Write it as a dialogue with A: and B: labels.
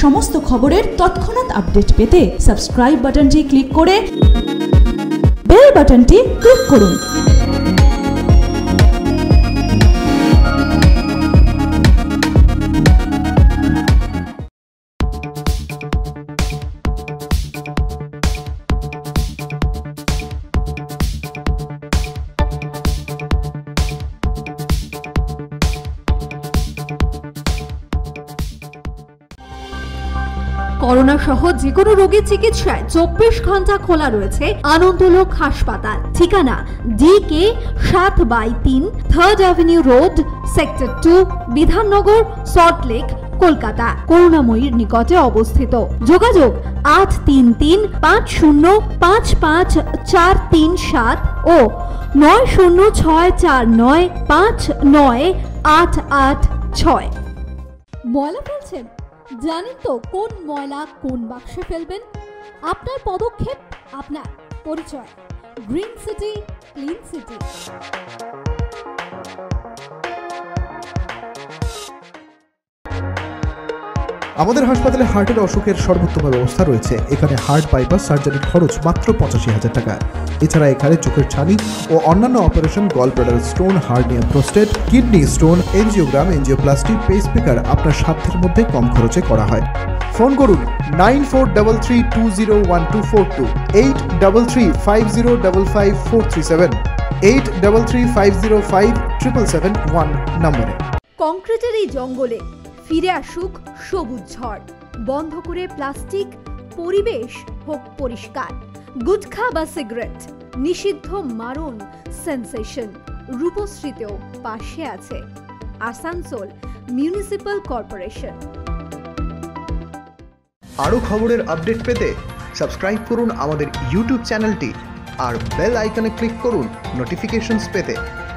A: সমস্ত খবরের তৎক্ষণাৎ আপডেট পেতে সাবস্ক্রাইব বাটনটি ক্লিক করে বেল বাটনটি ক্লিক করুন।
B: করোনা সহ যে কোনো রোগীর চিকিৎসায় 24 ঘন্টা খোলা রয়েছে আনন্দলোক হাসপাতাল। ঠিকানা DK 7/3 3rd avenue road, sector 2, Bidhannagar, Salt Lake, Kolkata. করুণাময়ীর নিকটে অবস্থিত। যোগাযোগ 8335555437 ও 9064959886। ময়লা ফেলছেন? জানেন তো কোন ময়লা কোন বাক্সে ফেলবেন? আপনার পদক্ষেপ, আপনার পরিচয়। Green city, clean city.
C: আমাদের হাসপাতালে হার্টের অসুখের সর্বোত্তম ব্যবস্থা রয়েছে। এখানে হার্ট বাইপাস সার্জারির খরচ মাত্র 85,000 টাকা। এছাড়া এখানে চোখের ছানি ও অন্যান্য operation, gall bladder stone, hernia, prostate, kidney stone, angiogram, angioplasty, pacemaker আপনার সাধ্যের মধ্যে কম খরচে করা হয়। ফোন করুন 9433201242, 8335055437, 8335057771 নম্বরে।
B: কংক্রিটের এই জঙ্গলে ফিরে আসুক সবুজ ঝড়। বন্ধ করে প্লাস্টিক, পরিবেশ হোক পরিষ্কার। গুটখা বা সিগারেট নিষিদ্ধ, মারণ সেন্সেশন। রূপশ্রীতেও পাশে আছে আসানসোল মিউনিসিপাল কর্পোরেশন।
C: আরও খবরের আপডেট পেতে সাবস্ক্রাইব করুন আমাদের ইউটিউব চ্যানেলটি আর বেল আইকনে ক্লিক করুন নোটিফিকেশনস পেতে।